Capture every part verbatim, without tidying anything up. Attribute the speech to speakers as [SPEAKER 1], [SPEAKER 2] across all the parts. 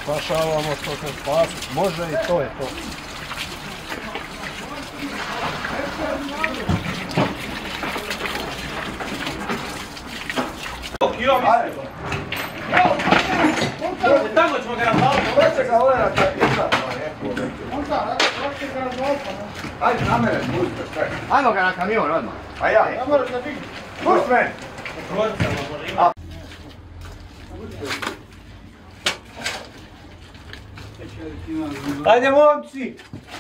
[SPEAKER 1] spašavamo što se spasiti može i to je to.
[SPEAKER 2] Tamo ćemo ga razvaliti.
[SPEAKER 1] Hoće ga ovdje da izgleda. Ajde na mene, pustite sve.
[SPEAKER 3] Ajmo ga na kamion odmah.
[SPEAKER 1] A ja? Ja moraš da digni. Pusti mene. Ajde momci!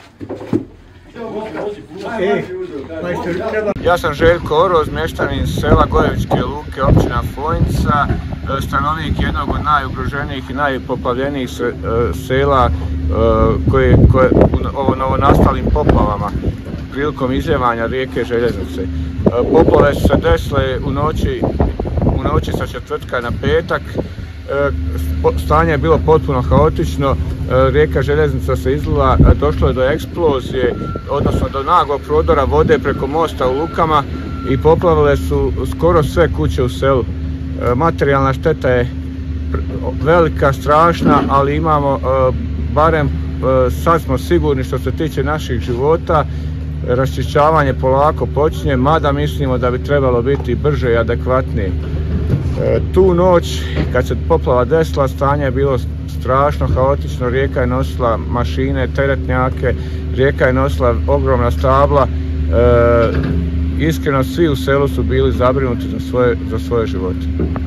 [SPEAKER 4] Ja sam Željko Oroz, mještanin iz sela Gojevičke luke, općina Fojnica, stanovnik jednog od najugroženijih i najpoplavljenijih sela koje u ovo novonastalim poplavama prilikom izljevanja rijeke Željeznice. Poplave su se desile u noći, u noći sa četvrtka na petak. Stanje je bilo potpuno haotično, rijeka Željeznica se izlila, došlo je do eksplozije, odnosno do naglog prodora vode preko mosta u Lukama i poplavile su skoro sve kuće u selu. Materijalna šteta je velika, strašna, ali imamo, barem sad smo sigurni što se tiče naših života, raščišćavanje polako počinje, mada mislimo da bi trebalo biti brže i adekvatnije. Tu noć, kad se poplava desila, stanje je bilo strašno, haotično, rijeka je nosila mašine, teretnjake, rijeka je nosila ogromna stabla. E, iskreno, svi u selu su bili zabrinuti za svoje, za svoje živote.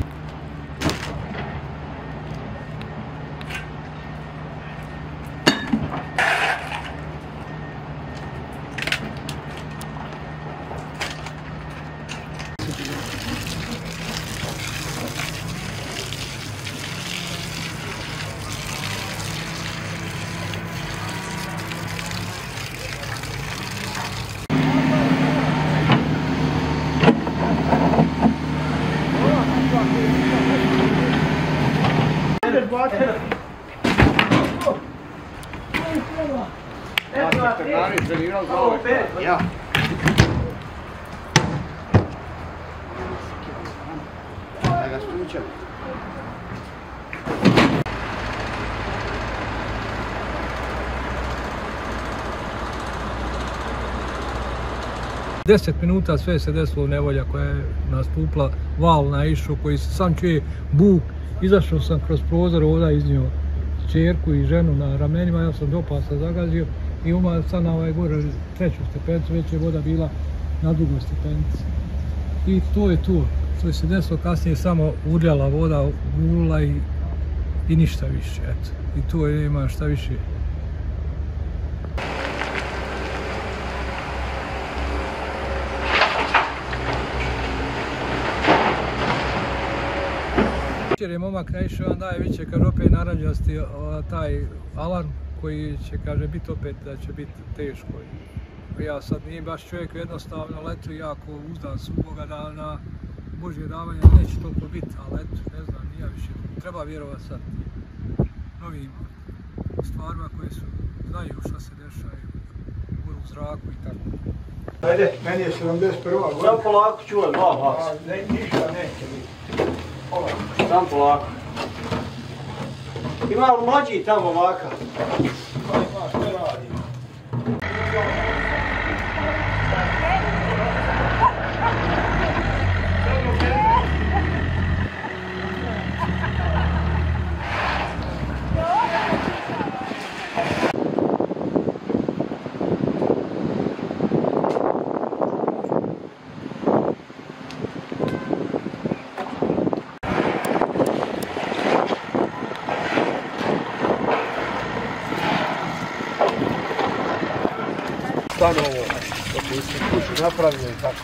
[SPEAKER 3] Ja. Da ga stučem.
[SPEAKER 5] Deset minuta sve se desilo nevolja koja je nastupla, val naišao koji se sam čuje buk. Izašao sam kroz prozor, ovdje iznio čerku i ženu na ramenima, ja sam do pasa zagazio i umaz sad na ovaj gore treću stepenicu, već je voda bila na drugoj stepenici. I to je to. To se desilo kasnije, samo urljala voda, gulila i, i ništa više. Eto. I to je, nema šta više. Jer je momak naišao, on daje viće, kaže opet naranđasti taj alarm koji će, kaže, biti opet da će biti teško. Ja sad nije baš čovjek jednostavno leto jako uzdan svoga da na Božje davanje neće toliko biti, ali eto, ne znam, nije više. Treba vjerovati sad novim stvarima koje su, znaju šta se dešaju u zraku i tako.
[SPEAKER 1] Ajde, meni je sedamdeset prva godina.
[SPEAKER 2] Sam polako čuvaj, dva glasa.
[SPEAKER 1] Ne, ništa neće biti.
[SPEAKER 2] Sam polako. Ima li mlađi tamo ovaka?
[SPEAKER 1] Pa ima, što radi? Stanovo, dok su kuću napravili i tako.